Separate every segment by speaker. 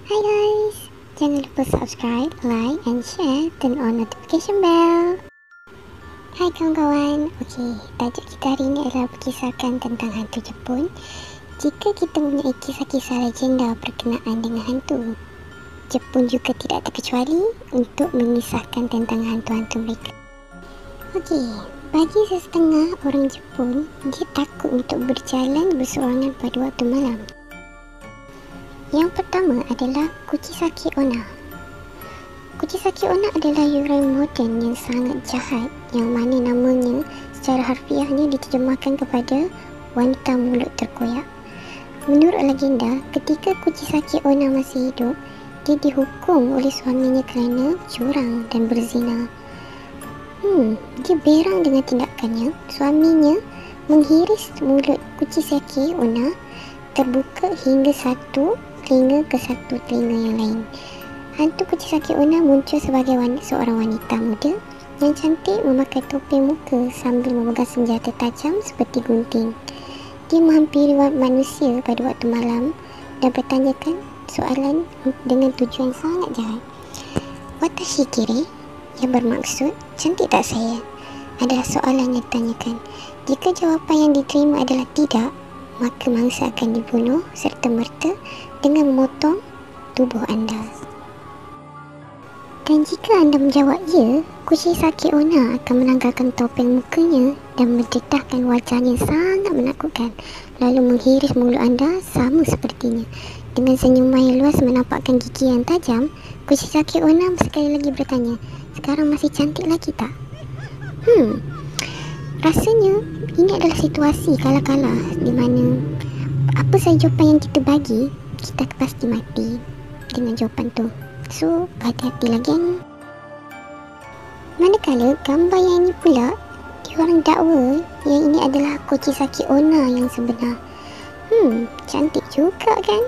Speaker 1: Hai guys, jangan lupa subscribe, like and share, turn on notification bell. Hai kawan-kawan, tajuk kita hari ini adalah berkisahkan tentang hantu Jepun. Jika kita mempunyai kisah-kisah legenda berkenaan dengan hantu, Jepun juga tidak terkecuali untuk mengisahkan tentang hantu-hantu mereka. Bagi sesetengah orang Jepun, dia takut untuk berjalan berseorangan pada waktu malam. Yang pertama adalah Kuchisake Onna. Kuchisake Onna adalah yurai moden yang sangat jahat, yang mana namanya secara harfiahnya diterjemahkan kepada wanita mulut terkoyak. Menurut legenda, ketika Kuchisake Onna masih hidup, dia dihukum oleh suaminya kerana curang dan berzina. Dia berang dengan tindakannya. Suaminya menghiris mulut Kuchisake Onna terbuka hingga satu telinga ke satu telinga yang lain. Hantu Kuchisake Onna muncul sebagai seorang wanita muda yang cantik memakai topi muka sambil memegang senjata tajam seperti gunting. Dia menghampiri manusia pada waktu malam dan bertanyakan soalan dengan tujuan sangat jahat. Watashi kire, yang bermaksud cantik tak saya, adalah soalan yang ditanyakan. Jika jawapan yang diterima adalah tidak, maka mangsa akan dibunuh serta-merta dengan memotong tubuh anda. Dan jika anda menjawab ya, Kuchisake Onna akan menanggalkan topeng mukanya dan mendedahkan wajahnya sangat menakutkan, lalu menghiris mulut anda sama sepertinya. Dengan senyuman yang luas menampakkan gigi yang tajam, Kuchisake Onna sekali lagi bertanya, sekarang masih cantik lagi tak? Rasanya ini adalah situasi kala-kala di mana apa sahaja jawapan yang kita bagi, kita pasti mati dengan jawapan tu. So, hati-hati lagi ni. Manakala gambar yang ini pula, diorang dakwa yang ini adalah Kuchisake Onna yang sebenar. Cantik juga kan?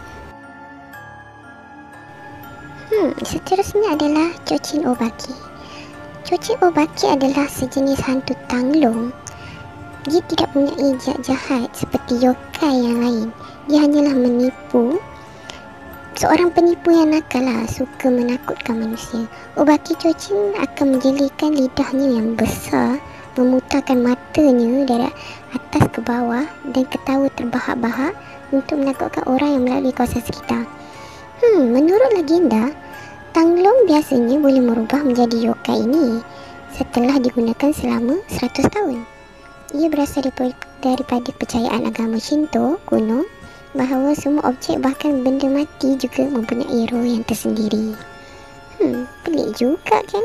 Speaker 1: Seterusnya adalah Chochin Obaki. Chochin Obaki adalah sejenis hantu tanglong. Dia tidak mempunyai zat jahat seperti yokai yang lain. Dia hanyalah menipu. Seorang penipu yang nakal lah, suka menakutkan manusia. Obaki Chochin akan menjelikan lidahnya yang besar, memutarkan matanya dari atas ke bawah dan ketawa terbahak-bahak untuk menakutkan orang yang melalui kawasan sekitar. Menurut legenda, tanglong biasanya boleh merubah menjadi yokai ini setelah digunakan selama 100 tahun. Ia berasal daripada kepercayaan agama Shinto kuno bahawa semua objek bahkan benda mati juga mempunyai roh yang tersendiri. Pelik juga kan?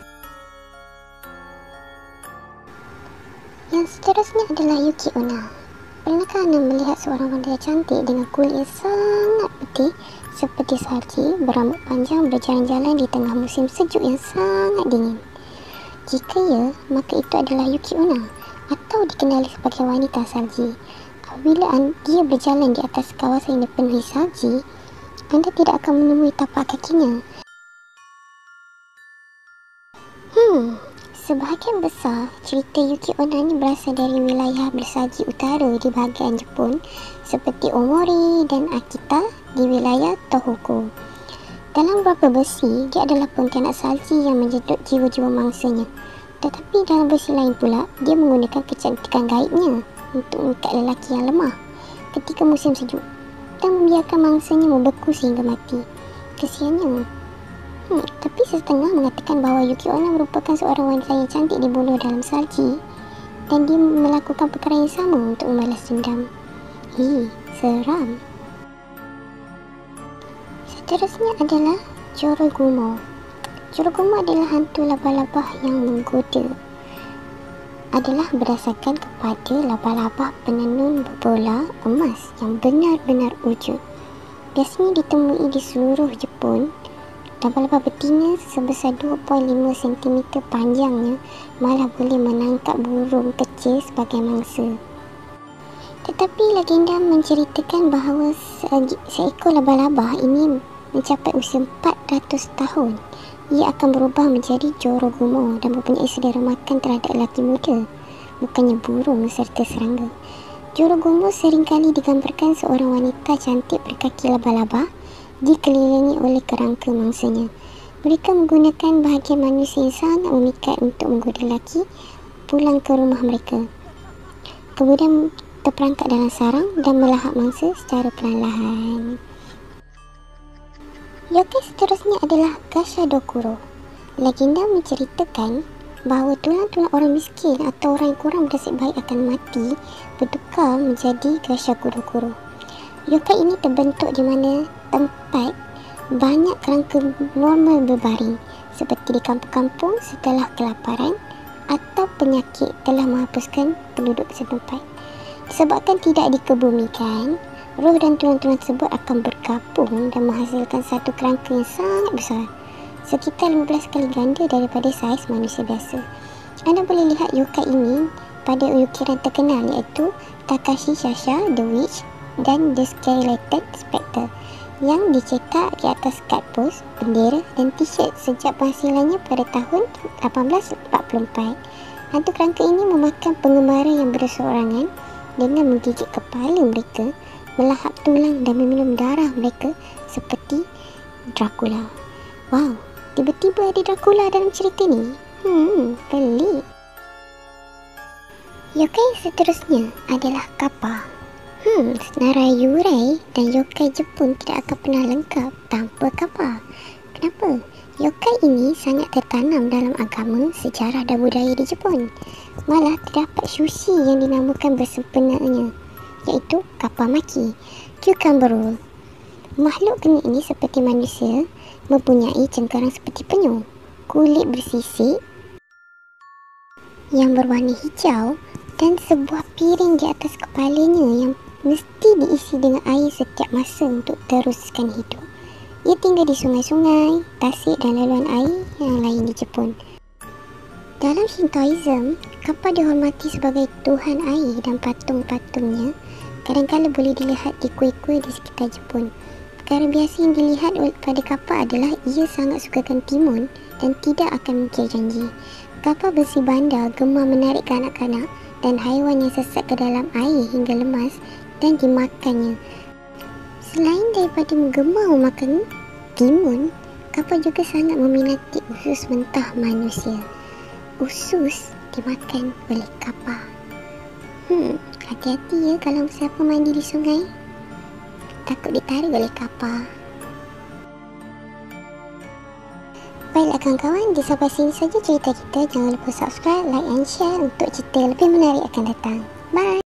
Speaker 1: Yang seterusnya adalah Yuki Onna. Pernahkah anda melihat seorang wanita cantik dengan kulit yang sangat putih seperti salji, berambut panjang berjalan-jalan di tengah musim sejuk yang sangat dingin? Jika ya, maka itu adalah Yuki Onna, atau dikenali sebagai wanita salji. Apabila dia berjalan di atas kawasan yang dipenuhi salji, anda tidak akan menemui tapak kakinya. Sebahagian besar cerita Yuki Onna ini berasal dari wilayah bersalji utara di bahagian Jepun seperti Omori dan Akita di wilayah Tohoku. Dalam beberapa versi, dia adalah pengkhianat salji yang menjedut jiwa-jiwa mangsanya. Tetapi dalam versi lain pula, dia menggunakan kecantikan gaibnya untuk mengikat lelaki yang lemah ketika musim sejuk dan membiarkan mangsanya membeku sehingga mati. Kesiannya. Tapi setengah mengatakan bahawa Yuki Onna merupakan seorang wanita yang cantik dibunuh dalam salji dan dia melakukan perkara yang sama untuk membalas dendam. Seram. Seterusnya adalah Jorogumo. Jorogumo adalah hantu labah-labah yang menggoda. Adalah berdasarkan kepada labah-labah penenun berbola emas yang benar-benar wujud. Biasanya ditemui di seluruh Jepun. Labah-labah betina sebesar 2.5 cm panjangnya malah boleh menangkap burung kecil sebagai mangsa. Tetapi legenda menceritakan bahawa seekor labah-labah ini mencapai usia 400 tahun. Ia akan berubah menjadi Jorogumo dan mempunyai selera makan terhadap lelaki muda, bukannya burung serta serangga. Jorogumo seringkali digambarkan seorang wanita cantik berkaki laba-laba dikelilingi oleh kerangka mangsanya. Mereka menggunakan bahagian manusia yang sangat memikat untuk menggoda lelaki pulang ke rumah mereka. Kemudian terperangkap dalam sarang dan melahap mangsa secara perlahan. Yokai seterusnya adalah Gashadokuro. Legenda menceritakan bahawa tulang-tulang orang miskin atau orang yang kurang bernasib baik akan mati bertukar menjadi Gashadokuro. Yokai ini terbentuk di mana tempat banyak kerangka normal berbaring, seperti di kampung-kampung setelah kelaparan atau penyakit telah menghapuskan penduduk setempat. Disebabkan tidak dikebumikan, roh dan tulang-tulang tersebut akan bergabung dan menghasilkan satu kerangka yang sangat besar, sekitar 15 kali ganda daripada saiz manusia biasa. Anda boleh lihat yokai ini pada ukiran terkenal iaitu Takashi Shasha, The Witch dan The Skeleton Spectre yang dicetak di atas kad pos, bendera dan t-shirt sejak penghasilannya pada tahun 1844. Hantu kerangka ini memakan pengembara yang berseorangan dengan menggigit kepala mereka, melahap tulang dan meminum darah mereka seperti Dracula. Wow, tiba-tiba ada Dracula dalam cerita ni. Pelik. Yokai seterusnya adalah Kappa. Senarai Yurei dan yokai Jepun tidak akan pernah lengkap tanpa Kappa. Kenapa? Yokai ini sangat tertanam dalam agama, sejarah dan budaya di Jepun. Malah terdapat sushi yang dinamakan bersempurnanya, iaitu Kappa Maki, Cucumber Roll. Makhluk kenik ini seperti manusia, mempunyai cengkarang seperti penyu, kulit bersisik yang berwarna hijau dan sebuah piring di atas kepalanya yang mesti diisi dengan air setiap masa untuk teruskan hidup. Ia tinggal di sungai-sungai, tasik dan laluan air yang lain di Jepun. Dalam Shintoism, Kappa dihormati sebagai Tuhan air dan patung-patungnya kadang-kadang boleh dilihat di kuil-kuil di sekitar Jepun. Perkara biasa yang dilihat pada Kappa adalah ia sangat sukakan timun dan tidak akan mengkira janji. Kappa bersih bandar gemar menarik kanak-kanak dan haiwan yang sesat ke dalam air hingga lemas dan dimakannya. Selain daripada gemar memakan timun, Kappa juga sangat meminati usus mentah manusia. Usus dimakan oleh Kappa. Hati-hati ya kalau siapa mandi di sungai. Takut ditarik oleh Kappa. Baiklah kawan-kawan, sampai sini saja cerita kita. Jangan lupa subscribe, like and share untuk cerita lebih menarik akan datang. Bye!